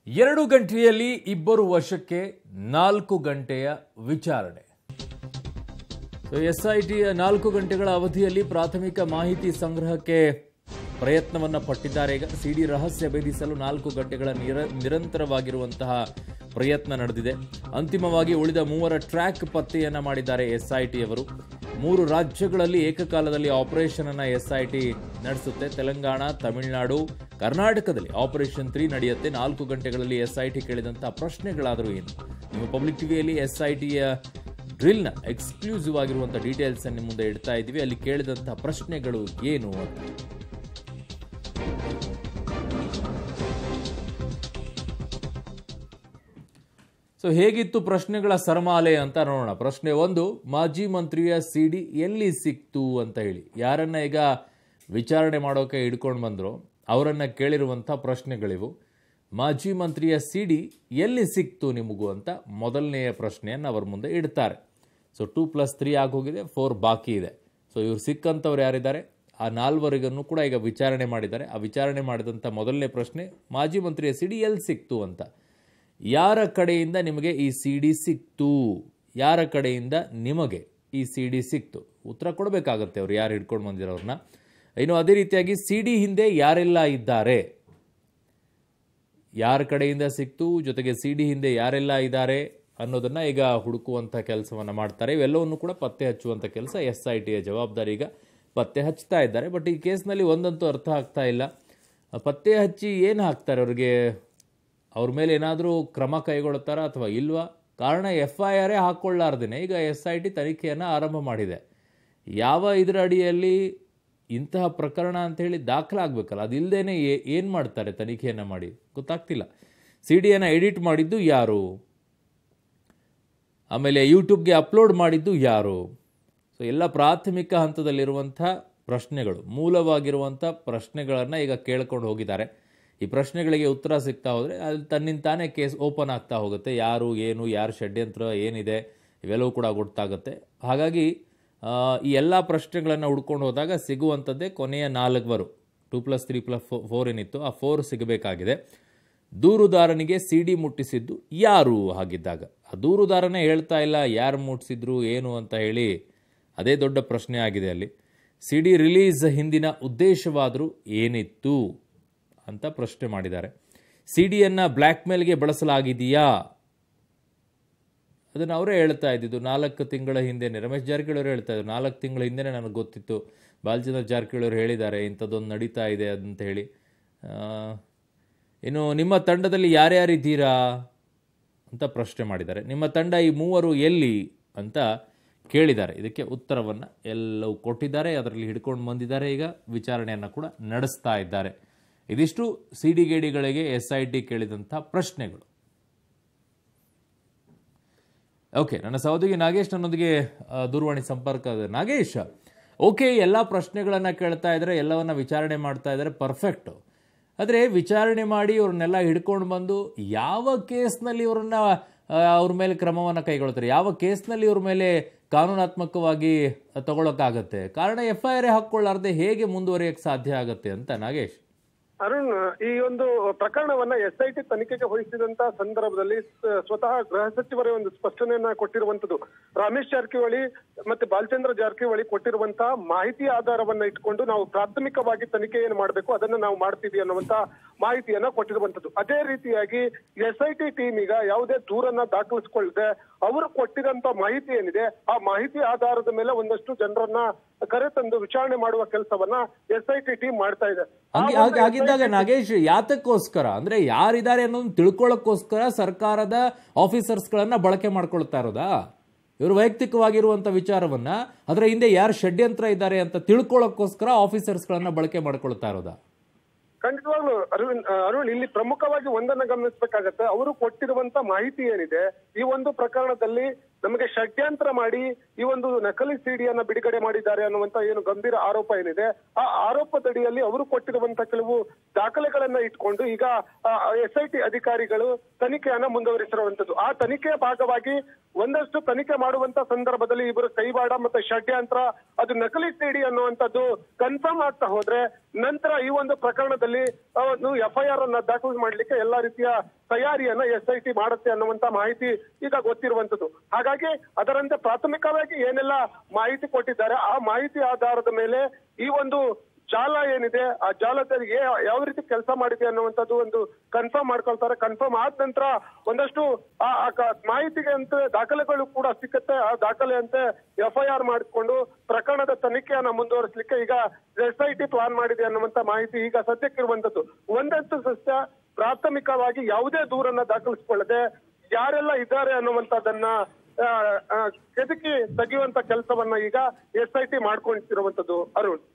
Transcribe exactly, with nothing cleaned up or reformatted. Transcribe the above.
ಎರಡು ಗಂಟೆಯಲ್ಲಿ ಇಬ್ಬರು ವಶಕ್ಕೆ ನಾಲ್ಕು ಗಂಟೆಯ ವಿಚಾರಣೆ. ಎಸ್ಐಟಿಯ ನಾಲ್ಕು ಗಂಟೆಗಳ ಅವಧಿಯಲ್ಲಿ ಪ್ರಾಥಮಿಕ ಮಾಹಿತಿ ಸಂಗ್ರಹಕ್ಕೆ ಪ್ರಯತ್ನವನ್ನ ಪಟ್ಟಿದ್ದಾರೆ. ಈಗ ಸಿಡಿ ರಹಸ್ಯ ಭೇದಿಸಲು ನಾಲ್ಕು ಗಂಟೆಗಳ ನಿರ ನಿರಂತರವಾಗಿರುವಂತಹ ಪ್ರಯತ್ನ ನಡೆದಿದೆ. ಅಂತಿಮವಾಗಿ ಉಳಿದ ಮೂವರ ಟ್ರ್ಯಾಕ್ ಪತ್ತೆಯನ್ನ ಮಾಡಿದ್ದಾರೆ ಎಸ್ಐಟಿಯವರು. ಮೂರು ರಾಜ್ಯಗಳಲ್ಲಿ ಏಕಕಾಲದಲ್ಲಿ ಆಪರೇಷನ್ ಅನ್ನ ಎಸ್ಐಟಿ ನಡೆಸುತ್ತೆ. ತೆಲಂಗಾಣ, ತಮಿಳುನಾಡು, ಕರ್ನಾಟಕದಲ್ಲಿ ಆಪರೇಷನ್ ತ್ರೀ ನಡೆಯುತ್ತೆ. ನಾಲ್ಕು ಗಂಟೆಗಳಲ್ಲಿ ಎಸ್ಐಟಿ ಕೇಳಿದಂತಹ ಪ್ರಶ್ನೆಗಳಾದರೂ ಏನು? ನಿಮ್ಮ ಪಬ್ಲಿಕ್ ಟಿವಿಯಲ್ಲಿ ಎಸ್ಐಟಿಯ ಡ್ರಿಲ್ನ ಎಕ್ಸ್ಕ್ಲೂಸಿವ್ ಆಗಿರುವಂತಹ ಡೀಟೇಲ್ಸ್ ಅನ್ನು ಮುಂದೆ ಇಡ್ತಾ ಇದ್ದೀವಿ. ಅಲ್ಲಿ ಕೇಳಿದಂತಹ ಪ್ರಶ್ನೆಗಳು ಏನು ಅಂತ. ಸೊ ಹೇಗಿತ್ತು ಪ್ರಶ್ನೆಗಳ ಸರಮಾಲೆ ಅಂತ ನೋಡೋಣ. ಪ್ರಶ್ನೆ ಒಂದು, ಮಾಜಿ ಮಂತ್ರಿಯ ಸಿಡಿ ಎಲ್ಲಿ ಸಿಕ್ತು ಅಂತ ಹೇಳಿ ಯಾರನ್ನ ಈಗ ವಿಚಾರಣೆ ಮಾಡೋಕೆ ಹಿಡ್ಕೊಂಡು ಬಂದ್ರು ಅವರನ್ನ ಕೇಳಿರುವಂಥ ಪ್ರಶ್ನೆಗಳಿವು. ಮಾಜಿ ಮಂತ್ರಿಯ ಸಿಡಿ ಎಲ್ಲಿ ಸಿಕ್ತು ನಿಮಗೂ ಅಂತ ಮೊದಲನೆಯ ಪ್ರಶ್ನೆಯನ್ನು ಅವರ ಮುಂದೆ ಇಡ್ತಾರೆ. ಸೊ ಟೂ ಪ್ಲಸ್ ತ್ರೀ ಆಗೋಗಿದೆ, ಫೋರ್ ಬಾಕಿ ಇದೆ. ಸೊ ಇವ್ರು ಸಿಕ್ಕಂಥವ್ರು ಯಾರಿದ್ದಾರೆ ಆ ನಾಲ್ವರಿಗನ್ನು ಕೂಡ ಈಗ ವಿಚಾರಣೆ ಮಾಡಿದ್ದಾರೆ. ಆ ವಿಚಾರಣೆ ಮಾಡಿದಂಥ ಮೊದಲನೇ ಪ್ರಶ್ನೆ, ಮಾಜಿ ಮಂತ್ರಿಯ ಸಿಡಿ ಎಲ್ಲಿ ಸಿಕ್ತು ಅಂತ. ಯಾರ ಕಡೆಯಿಂದ ನಿಮಗೆ ಈ ಸಿ ಡಿ ಸಿಕ್ತು? ಯಾರ ಕಡೆಯಿಂದ ನಿಮಗೆ ಈ ಸಿ ಡಿ ಸಿಕ್ತು? ಉತ್ತರ ಕೊಡಬೇಕಾಗತ್ತೆ ಅವ್ರು ಯಾರು ಹಿಡ್ಕೊಂಡು ಬಂದಿರೋರನ್ನ. ಇನ್ನು ಅದೇ ರೀತಿಯಾಗಿ ಸಿ ಡಿ ಹಿಂದೆ ಯಾರೆಲ್ಲ ಇದ್ದಾರೆ, ಯಾರ ಕಡೆಯಿಂದ ಸಿಕ್ತು, ಜೊತೆಗೆ ಸಿ ಡಿ ಹಿಂದೆ ಯಾರೆಲ್ಲ ಇದ್ದಾರೆ ಅನ್ನೋದನ್ನ ಈಗ ಹುಡುಕುವಂಥ ಕೆಲಸವನ್ನು ಮಾಡ್ತಾರೆ. ಇವೆಲ್ಲವನ್ನು ಕೂಡ ಪತ್ತೆ ಹಚ್ಚುವಂಥ ಕೆಲಸ ಎಸ್ ಐ ಟಿಯ ಜವಾಬ್ದಾರಿ. ಈಗ ಪತ್ತೆ ಹಚ್ತಾ ಇದ್ದಾರೆ. ಬಟ್ ಈ ಕೇಸ್ನಲ್ಲಿ ಒಂದಂತೂ ಅರ್ಥ ಆಗ್ತಾ ಇಲ್ಲ. ಪತ್ತೆ ಹಚ್ಚಿ ಏನು ಹಾಕ್ತಾರೆ ಅವ್ರಿಗೆ? ಅವ್ರ ಮೇಲೆ ಏನಾದರೂ ಕ್ರಮ ಕೈಗೊಳ್ತಾರಾ ಅಥವಾ ಇಲ್ವಾ? ಕಾರಣ ಎಫ್ ಐ ಆರೇ ಹಾಕ್ಕೊಳ್ಳಾರ್ದೇನೆ ಈಗ ಎಸ್ ಐ ಟಿ ತನಿಖೆಯನ್ನು ಆರಂಭ ಮಾಡಿದೆ. ಯಾವ ಇದರ ಅಡಿಯಲ್ಲಿ ಇಂತಹ ಪ್ರಕರಣ ಅಂತೇಳಿ ದಾಖಲಾಗಬೇಕಲ್ಲ, ಅದಿಲ್ಲದೇನೆ ಏನು ಮಾಡ್ತಾರೆ ತನಿಖೆಯನ್ನು ಮಾಡಿ? ಗೊತ್ತಾಗ್ತಿಲ್ಲ. ಸಿ ಡಿಯನ್ನು ಎಡಿಟ್ ಮಾಡಿದ್ದು ಯಾರು? ಆಮೇಲೆ ಯೂಟ್ಯೂಬ್ಗೆ ಅಪ್ಲೋಡ್ ಮಾಡಿದ್ದು ಯಾರು? ಸೊ ಎಲ್ಲ ಪ್ರಾಥಮಿಕ ಹಂತದಲ್ಲಿರುವಂಥ ಪ್ರಶ್ನೆಗಳು, ಮೂಲವಾಗಿರುವಂಥ ಪ್ರಶ್ನೆಗಳನ್ನು ಈಗ ಕೇಳ್ಕೊಂಡು ಹೋಗಿದ್ದಾರೆ. ಈ ಪ್ರಶ್ನೆಗಳಿಗೆ ಉತ್ತರ ಸಿಗ್ತಾ ಹೋದರೆ ಅಲ್ಲಿ ತನ್ನಿಂತಾನೇ ಕೇಸ್ ಓಪನ್ ಆಗ್ತಾ ಹೋಗುತ್ತೆ. ಯಾರು, ಏನು, ಯಾರು ಷಡ್ಯಂತ್ರ ಏನಿದೆ ಇವೆಲ್ಲವೂ ಕೂಡ ಗೊತ್ತಾಗುತ್ತೆ. ಹಾಗಾಗಿ ಈ ಎಲ್ಲ ಪ್ರಶ್ನೆಗಳನ್ನು ಹುಡ್ಕೊಂಡು ಹೋದಾಗ ಸಿಗುವಂಥದ್ದೇ ಕೊನೆಯ ನಾಲ್ವರು. Two plus three plus four four ಏನಿತ್ತು ಆ ಫೋರ್ ಸಿಗಬೇಕಾಗಿದೆ. ದೂರುದಾರನಿಗೆ ಸಿ ಡಿ ಮುಟ್ಟಿಸಿದ್ದು ಯಾರು? ಹಾಗಿದ್ದಾಗ ಆ ದೂರುದಾರನೇ ಹೇಳ್ತಾ ಇಲ್ಲ ಯಾರು ಮುಟ್ಟಿಸಿದ್ರು ಏನು ಅಂತ ಹೇಳಿ. ಅದೇ ದೊಡ್ಡ ಪ್ರಶ್ನೆ ಆಗಿದೆ ಅಲ್ಲಿ. ಸಿ ಡಿ ರಿಲೀಸ್ ಹಿಂದಿನ ಉದ್ದೇಶವಾದರೂ ಏನಿತ್ತು ಅಂತ ಪ್ರಶ್ನೆ ಮಾಡಿದ್ದಾರೆ. ಸಿ ಡಿಯನ್ನು ಬ್ಲ್ಯಾಕ್ ಮೇಲ್ಗೆ ಬಳಸಲಾಗಿದೆಯಾ? ಅದನ್ನು ಅವರೇ ಹೇಳ್ತಾ ಇದ್ದಿದ್ದು ನಾಲ್ಕು ತಿಂಗಳ ಹಿಂದೆನೇ. ರಮೇಶ್ ಜಾರಕಿಹೊಳಿ ಅವರು ಹೇಳ್ತಾ ಇದ್ರು ನಾಲ್ಕು ತಿಂಗಳ ಹಿಂದೆನೇ ನನಗೆ ಗೊತ್ತಿತ್ತು. ಬಾಲಚಂದ್ರ ಜಾರಕಿಹೊಳಿ ಅವರು ಹೇಳಿದ್ದಾರೆ ಇಂಥದ್ದೊಂದು ನಡೀತಾ ಇದೆ ಅಂತ ಹೇಳಿ. ಇನ್ನು ನಿಮ್ಮ ತಂಡದಲ್ಲಿ ಯಾರ್ಯಾರಿದ್ದೀರಾ ಅಂತ ಪ್ರಶ್ನೆ ಮಾಡಿದ್ದಾರೆ. ನಿಮ್ಮ ತಂಡ ಈ ಮೂವರು ಎಲ್ಲಿ ಅಂತ ಕೇಳಿದ್ದಾರೆ. ಇದಕ್ಕೆ ಉತ್ತರವನ್ನು ಎಲ್ಲವೂ ಕೊಟ್ಟಿದ್ದಾರೆ. ಅದರಲ್ಲಿ ಹಿಡ್ಕೊಂಡು ಬಂದಿದ್ದಾರೆ. ಈಗ ವಿಚಾರಣೆಯನ್ನು ಕೂಡ ನಡೆಸ್ತಾ ಇದ್ದಾರೆ. ಇದಿಷ್ಟು ಸಿ ಡಿ ಗೇಡಿಗಳಿಗೆ ಎಸ್ ಐ ಟಿ ಕೇಳಿದಂಥ ಪ್ರಶ್ನೆಗಳು. ಓಕೆ, ನನ್ನ ಸಹೋದರಿ ನಾಗೇಶ್ ನನ್ನೊಂದಿಗೆ ದೂರವಾಣಿ ಸಂಪರ್ಕ ಇದೆ. ನಾಗೇಶ್, ಓಕೆ, ಎಲ್ಲ ಪ್ರಶ್ನೆಗಳನ್ನು ಕೇಳ್ತಾ ಇದ್ದಾರೆ, ಎಲ್ಲವನ್ನ ವಿಚಾರಣೆ ಮಾಡ್ತಾ ಇದ್ದಾರೆ, ಪರ್ಫೆಕ್ಟ್. ಆದರೆ ವಿಚಾರಣೆ ಮಾಡಿ ಇವ್ರನ್ನೆಲ್ಲ ಹಿಡ್ಕೊಂಡು ಬಂದು ಯಾವ ಕೇಸ್ನಲ್ಲಿ ಇವ್ರನ್ನ ಅವ್ರ ಮೇಲೆ ಕ್ರಮವನ್ನು ಕೈಗೊಳ್ತಾರೆ? ಯಾವ ಕೇಸ್ನಲ್ಲಿ ಇವ್ರ ಮೇಲೆ ಕಾನೂನಾತ್ಮಕವಾಗಿ ತಗೊಳಕ್ಕಾಗತ್ತೆ? ಕಾರಣ ಎಫ್ ಐ ಆರ್ ಹಾಕ್ಕೊಳ್ಳಾರ್ದೆ ಹೇಗೆ ಮುಂದುವರಿಯಕ್ಕೆ ಸಾಧ್ಯ ಆಗತ್ತೆ ಅಂತ ನಾಗೇಶ್? ಅರುಣ್, ಈ ಒಂದು ಪ್ರಕರಣವನ್ನ ಎಸ್ ಐ ಟಿ ತನಿಖೆಗೆ ವಹಿಸಿದಂತ ಸಂದರ್ಭದಲ್ಲಿ ಸ್ವತಃ ಗೃಹ ಸಚಿವರೇ ಒಂದು ಸ್ಪಷ್ಟನೆಯನ್ನ ಕೊಟ್ಟಿರುವಂತದ್ದು. ರಮೇಶ್ ಜಾರಕಿಹೊಳಿ ಮತ್ತೆ ಬಾಲಚಂದ್ರ ಜಾರಕಿಹೊಳಿ ಕೊಟ್ಟಿರುವಂತಹ ಮಾಹಿತಿ ಆಧಾರವನ್ನ ಇಟ್ಕೊಂಡು ನಾವು ಪ್ರಾಥಮಿಕವಾಗಿ ತನಿಖೆಯನ್ನು ಮಾಡಬೇಕು, ಅದನ್ನ ನಾವು ಮಾಡ್ತೀವಿ ಅನ್ನುವಂತ ಮಾಹಿತಿಯನ್ನ ಕೊಟ್ಟಿರುವಂತದ್ದು. ಅದೇ ರೀತಿಯಾಗಿ ಎಸ್ ಐ ಟಿ ಟೀಮ್ ಈಗ ಯಾವುದೇ ದೂರನ್ನ ದಾಖಲಿಸಿಕೊಳ್ಳದೆ ಅವರು ಕೊಟ್ಟಿರಂತ ಮಾಹಿತಿ ಏನಿದೆ ಆ ಮಾಹಿತಿ ಆಧಾರದ ಮೇಲೆ ಒಂದಷ್ಟು ಜನರನ್ನ ಕರೆತಂದು ವಿಚಾರಣೆ ಮಾಡುವ ಕೆಲಸವನ್ನ ಎಸ್ ಐ ಟಿ ಟೀಮ್ ಮಾಡ್ತಾ ಇದೆ. ಹಾಗಿದ್ದಾಗ ನಾಗೇಶ್, ಯಾತಕ್ಕೋಸ್ಕರ ಅಂದ್ರೆ ಯಾರಿದ್ದಾರೆ ಅನ್ನೋದನ್ನ ತಿಳ್ಕೊಳ್ಳೋಕ್ಕೋಸ್ಕರ ಸರ್ಕಾರದ ಆಫೀಸರ್ಸ್ ಗಳನ್ನ ಬಳಕೆ ಮಾಡ್ಕೊಳ್ತಾ ಇರೋದಾ? ಇವರು ವೈಯಕ್ತಿಕವಾಗಿರುವಂತ ವಿಚಾರವನ್ನ ಅದರ ಹಿಂದೆ ಯಾರು ಷಡ್ಯಂತ್ರ ಇದ್ದಾರೆ ಅಂತ ತಿಳ್ಕೊಳ್ಳೋಕ್ಕೋಸ್ಕರ ಆಫೀಸರ್ಸ್ ಗಳನ್ನ ಬಳಕೆ ಮಾಡ್ಕೊಳ್ತಾ ಇರೋದಾ? ಖಂಡಿತವಾಗ್ಲು ಅರುಣ್ ಅರುಣ್ ಇಲ್ಲಿ ಪ್ರಮುಖವಾಗಿ ಒಂದನ್ನ ಗಮನಿಸಬೇಕಾಗತ್ತೆ. ಅವರು ಕೊಟ್ಟಿರುವಂತ ಮಾಹಿತಿ ಏನಿದೆ ಈ ಒಂದು ಪ್ರಕರಣದಲ್ಲಿ ನಮಗೆ ಷಡ್ಯಂತ್ರ ಮಾಡಿ ಈ ಒಂದು ನಕಲಿ ಸಿಡಿಯನ್ನ ಬಿಡುಗಡೆ ಮಾಡಿದ್ದಾರೆ ಅನ್ನುವಂತ ಏನು ಗಂಭೀರ ಆರೋಪ ಏನಿದೆ ಆ ಆರೋಪದಡಿಯಲ್ಲಿ ಅವರು ಕೊಟ್ಟಿರುವಂತ ಕೆಲವು ದಾಖಲೆಗಳನ್ನ ಇಟ್ಕೊಂಡು ಈಗ ಎಸ್ ಐ ಟಿ ಅಧಿಕಾರಿಗಳು ತನಿಖೆಯನ್ನ ಮುಂದುವರಿಸಿರುವಂತದ್ದು. ಆ ತನಿಖೆಯ ಭಾಗವಾಗಿ ಒಂದಷ್ಟು ತನಿಖೆ ಮಾಡುವಂತ ಸಂದರ್ಭದಲ್ಲಿ ಇವರು ಕೈವಾಡ ಮತ್ತೆ ಷಡ್ಯಂತ್ರ ಅದು ನಕಲಿ ಸಿಡಿ ಅನ್ನುವಂಥದ್ದು ಕನ್ಫರ್ಮ್ ಆಗ್ತಾ ಹೋದ್ರೆ ನಂತರ ಈ ಒಂದು ಪ್ರಕರಣದಲ್ಲಿ ಎಫ್ ಐ ಆರ್ ಅನ್ನ ದಾಖಲು ಮಾಡ್ಲಿಕ್ಕೆ ಎಲ್ಲಾ ರೀತಿಯ ತಯಾರಿಯನ್ನ ಎಸ್ ಐ ಟಿ ಮಾಡುತ್ತೆ ಅನ್ನುವಂತ ಮಾಹಿತಿ ಈಗ ಗೊತ್ತಿರುವಂತದ್ದು. ಹಾಗಾಗಿ ಅದರಂತೆ ಪ್ರಾಥಮಿಕವಾಗಿ ಏನೆಲ್ಲ ಮಾಹಿತಿ ಕೊಟ್ಟಿದ್ದಾರೆ ಆ ಮಾಹಿತಿ ಆಧಾರದ ಮೇಲೆ ಈ ಒಂದು ಜಾಲ ಏನಿದೆ ಆ ಜಾಲದಲ್ಲಿ ಯಾವ ರೀತಿ ಕೆಲಸ ಮಾಡಿದೆ ಅನ್ನುವಂಥದ್ದು ಒಂದು ಕನ್ಫರ್ಮ್ ಮಾಡ್ಕೊಳ್ತಾರೆ. ಕನ್ಫರ್ಮ್ ಆದ ನಂತರ ಒಂದಷ್ಟು ಆ ಮಾಹಿತಿಗೆ ಅಂತ ದಾಖಲೆಗಳು ಕೂಡ ಸಿಕ್ಕತ್ತೆ. ಆ ದಾಖಲೆ ಅಂತೆ ಎಫ್ ಐ ಆರ್ ಮಾಡಿಕೊಂಡು ಪ್ರಕರಣದ ತನಿಖೆಯನ್ನ ಮುಂದುವರಿಸಲಿಕ್ಕೆ ಈಗ ಎಸ್ ಐ ಟಿ ಪ್ಲಾನ್ ಮಾಡಿದೆ ಅನ್ನುವಂತ ಮಾಹಿತಿ ಈಗ ಸದ್ಯಕ್ಕಿರುವಂತದ್ದು. ಒಂದಂತೂ ಸಸ್ಯ ಪ್ರಾಥಮಿಕವಾಗಿ ಯಾವುದೇ ದೂರನ್ನ ದಾಖಲಿಸಿಕೊಳ್ಳದೆ ಯಾರೆಲ್ಲ ಇದ್ದಾರೆ ಅನ್ನುವಂಥದ್ದನ್ನ ಕೆದಕಿ ತೆಗೆಯುವಂತ ಕೆಲಸವನ್ನ ಈಗ ಎಸ್ ಐ ಟಿ ಮಾಡ್ಕೊಂಡಿರುವಂತದ್ದು. ಅರುಣ್.